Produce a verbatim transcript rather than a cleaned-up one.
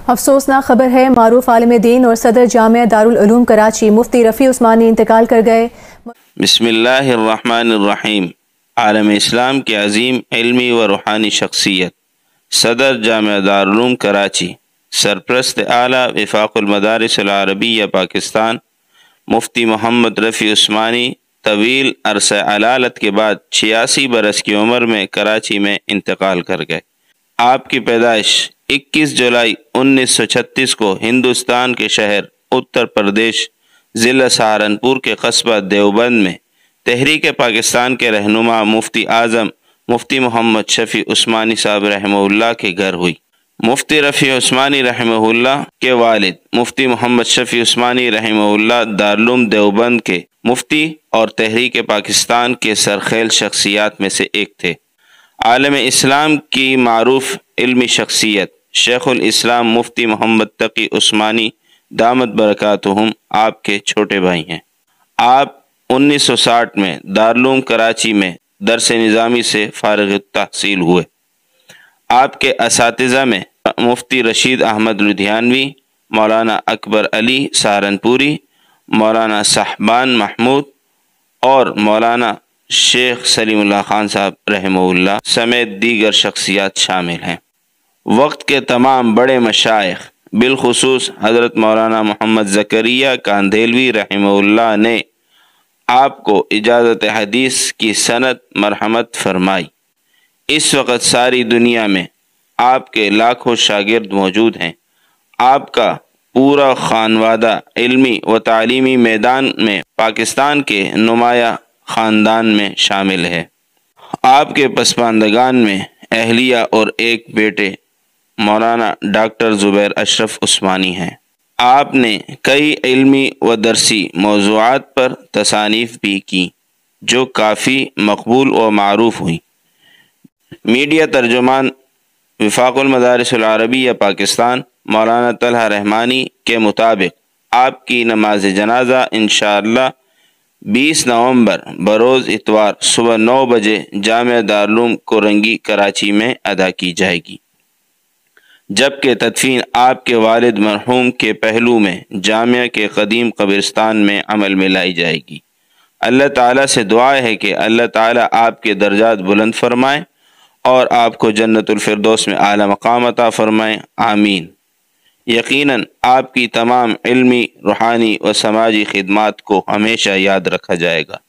افسوسناک خبر ہے، معروف عالم دین اور صدر جامعہ دارالعلوم کراچی مفتی رفیع عثمانی انتقال کر گئے۔ بسم اللہ الرحمن الرحیم۔ عالم اسلام کے عظیم علمی و روحانی شخصیت، صدر جامعہ دارالعلوم کراچی، سرپرست اعلیٰ وفاق المدارس العربیہ پاکستان، مفتی محمد رفیع عثمانی طویل عرصہ علالت کے بعد چھیاسی برس کی عمر میں کراچی میں انتقال کر گئے۔ آپ کی پیدائش اکیس جولائی انیس سو چھتیس کو ہندوستان کے شہر اتر پردیش ضلع سہارنپور کے قصبہ دیوبند میں تحریک پاکستان کے رہنما مفتی اعظم مفتی محمد شفیع عثمانی صاحب رحمہ اللہ کے گھر ہوئی۔ مفتی رفیع عثمانی رحمہ اللہ کے والد مفتی محمد شفیع عثمانی رحمہ اللہ دارالعلوم دیوبند کے مفتی اور تحریک پاکستان کے سرخیل شخصیات میں سے ایک تھے۔ عالم اسلام کی معروف علمی شخصیت شیخ الاسلام مفتی محمد تقی عثمانی دامت برکاتہم آپ کے چھوٹے بھائی ہیں۔ آپ انیس سو ساٹھ میں دارالعلوم کراچی میں درس نظامی سے فارغ التحصیل ہوئے۔ آپ کے اساتذہ میں مفتی رشید احمد لدھیانوی، مولانا اکبر علی سہارنپوری، مولانا صاحبان محمود اور مولانا شیخ سلیم اللہ خان صاحب رحمہ اللہ سمیت دیگر شخصیات شامل ہیں۔ وقت کے تمام بڑے مشائخ بالخصوص حضرت مولانا محمد زکریا کاندھیلوی رحمہ اللہ نے آپ کو اجازت حدیث کی سند مرحمت فرمائی۔ اس وقت ساری دنیا میں آپ کے لاکھوں شاگرد موجود ہیں۔ آپ کا پورا خانوادہ علمی و تعلیمی میدان میں پاکستان کے نمایاں خاندان میں شامل ہے۔ آپ کے پسماندگان میں اہلیہ اور ایک بیٹے مولانا ڈاکٹر زبیر اشرف عثمانی ہیں۔ آپ نے کئی علمی و درسی موضوعات پر تصانیف بھی کی جو کافی مقبول و معروف ہوئیں۔ میڈیا ترجمان وفاق المدارس العربیہ پاکستان مولانا طلحہ رحمانی کے مطابق آپ کی نماز جنازہ انشاءاللہ بیس نومبر بروز اتوار صبح نو بجے جامعہ دارالعلوم کورنگی کراچی میں ادا کی جائے گی، جبکہ تدفین آپ کے والد مرحوم کے پہلو میں جامعہ کے قدیم قبرستان میں عمل میں لائی جائے گی۔ اللہ تعالیٰ سے دعا ہے کہ اللہ تعالیٰ آپ کے درجات بلند فرمائے اور آپ کو جنت الفردوس میں اعلیٰ مقام عطا فرمائے، آمین۔ یقیناً آپ کی تمام علمی، روحانی و سماجی خدمات کو ہمیشہ یاد رکھا جائے گا۔